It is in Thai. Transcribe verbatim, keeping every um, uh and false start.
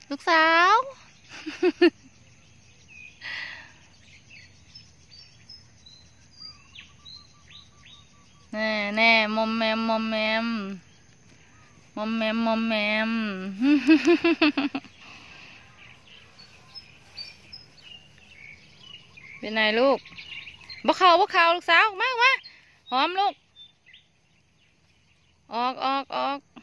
ลูกสาวแน่แน่มอมแมมมอมแมมมอมแมมมอมแมมเป็นไงลูกบ่เข่าบ่เข่าลูกสาวมามาหอมลูกออกออกออก